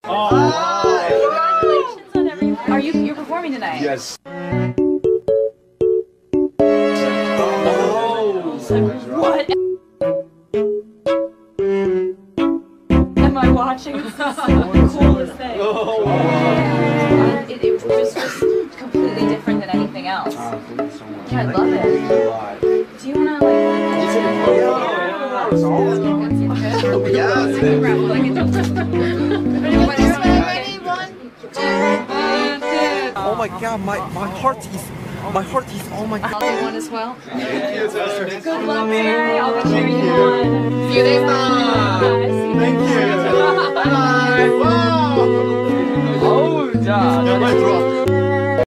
Congratulations on everything. Are you're performing tonight? Yes. What am I watching? This is the coolest thing. It was just completely different than anything else. Thank you so much. Yeah, I love it. Do you wanna like? Oh my god, my heart is oh my god. I'll do one as well. Good luck, Mary. I'll be cheering you on. See you next time. Thank you. Bye. Wow. 어우, 자,